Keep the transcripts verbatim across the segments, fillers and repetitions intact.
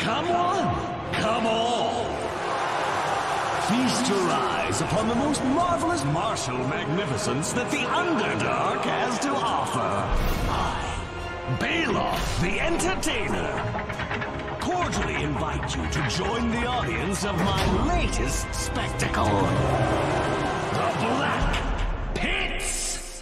Come one, come all. Feast your eyes upon the most marvelous martial magnificence that the Underdark has to offer. I, Baloth the Entertainer, cordially invite you to join the audience of my latest spectacle, the Black Pits.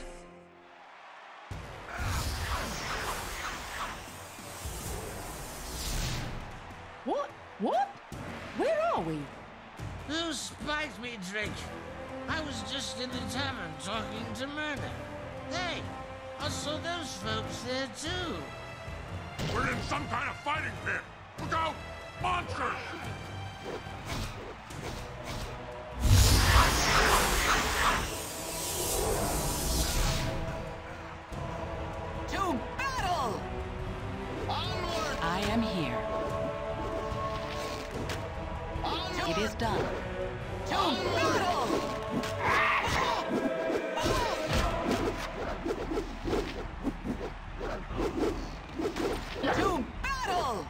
What? What? Where are we? Who spiked me drink? I was just in the tavern talking to Myrna. Hey, I saw those folks there too. We're in some kind of fighting pit. Look out! Monsters! To battle! Onward! I am here. Onward! It is done. To battle! To battle!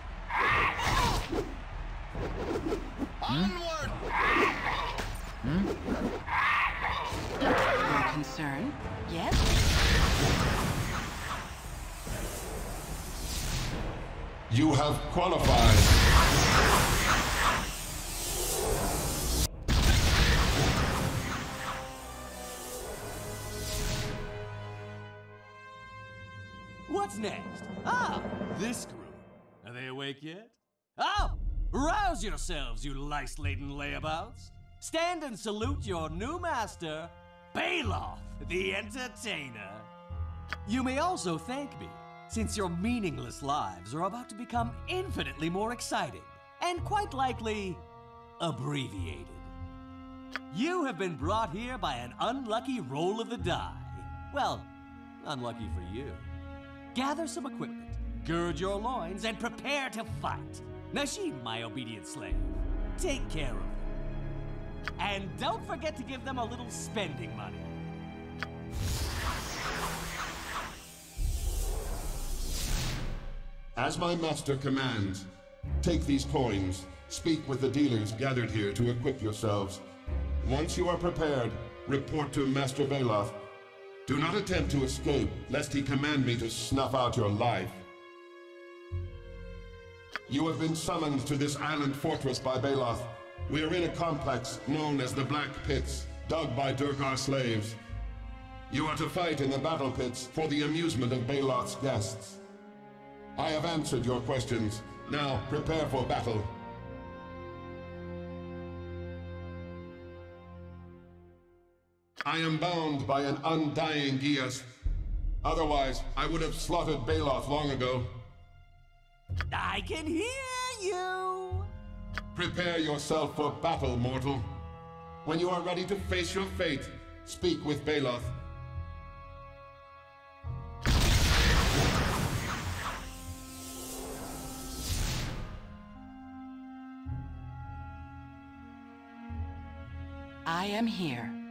Onward! Your concern? Yes? You have qualified. What's next? Ah, this group. Are they awake yet? Oh! Rouse yourselves, you lice-laden layabouts! Stand and salute your new master, Baloth the Entertainer. You may also thank me, since your meaningless lives are about to become infinitely more exciting, and quite likely, abbreviated. You have been brought here by an unlucky roll of the die. Well, unlucky for you. Gather some equipment, gird your loins, and prepare to fight. Nashim, my obedient slave, take care of them. And don't forget to give them a little spending money. As my master commands, take these coins, speak with the dealers gathered here to equip yourselves. Once you are prepared, report to Master Baloth. Do not attempt to escape, lest he command me to snuff out your life. You have been summoned to this island fortress by Baloth. We are in a complex known as the Black Pits, dug by Durgar slaves. You are to fight in the battle pits for the amusement of Baloth's guests. I have answered your questions. Now, prepare for battle. I am bound by an undying Geas. Otherwise, I would have slaughtered Baloth long ago. I can hear you! Prepare yourself for battle, mortal. When you are ready to face your fate, speak with Baloth. I am here.